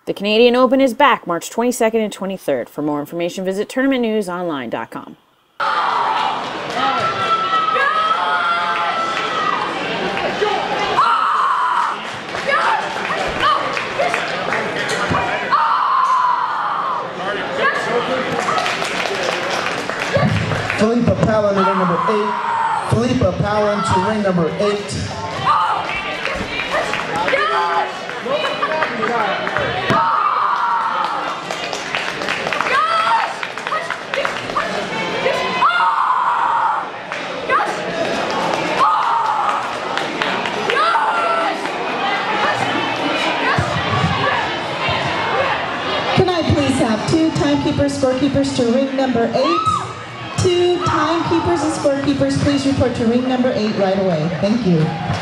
The Canadian Open is back March 22nd and 23rd. For more information, visit tournamentnewsonline.com. Philippa Palin to ring number 8. Philippa Palin to ring number 8. Can I please have 2 timekeepers, scorekeepers to ring number 8? 2 timekeepers and scorekeepers, please report to ring number 8 right away. Thank you.